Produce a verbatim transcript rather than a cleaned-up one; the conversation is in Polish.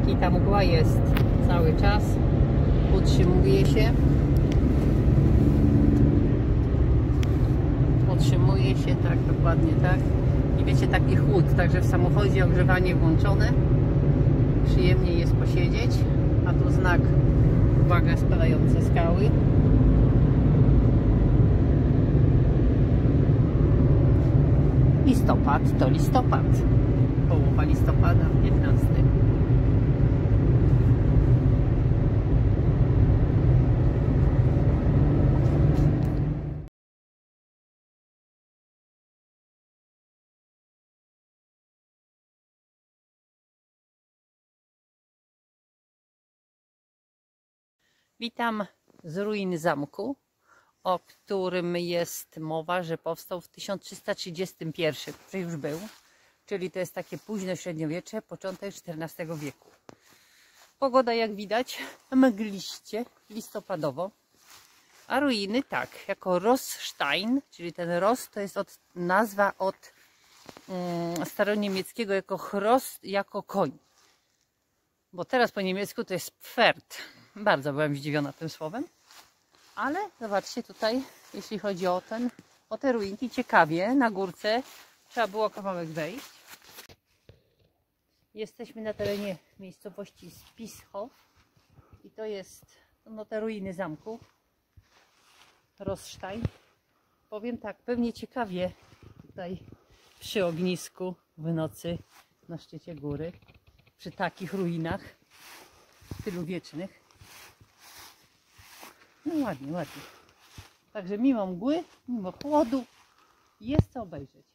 chłopaki, ta mgła jest cały czas, utrzymuje się. Utrzymuje się, tak, dokładnie tak. I wiecie, taki chłód, także w samochodzie ogrzewanie włączone. Przyjemnie jest posiedzieć. A tu znak, uwaga, spadające skały. Listopad to listopad. Połowa listopada, piętnasty. Witam z ruin zamku, o którym jest mowa, że powstał w tysiąc trzysta trzydziestym pierwszym, że już był, czyli to jest takie późne średniowiecze, początek czternastego wieku. Pogoda, jak widać, mgliście, listopadowo, a ruiny tak, jako Rossstein, czyli ten Ross to jest od, nazwa od um, staroniemieckiego jako Chrost, jako koń. Bo teraz po niemiecku to jest Pferd. Bardzo byłam zdziwiona tym słowem. Ale zobaczcie tutaj, jeśli chodzi o ten, o te ruinki, ciekawie, na górce trzeba było kawałek wejść. Jesteśmy na terenie miejscowości Spieshof i to jest no, te ruiny zamku Rossstein. Powiem tak, pewnie ciekawie tutaj przy ognisku w nocy na szczycie góry, przy takich ruinach tylu wiecznych. No ładnie, ładnie. Także mimo mgły, mimo chłodu jest co obejrzeć.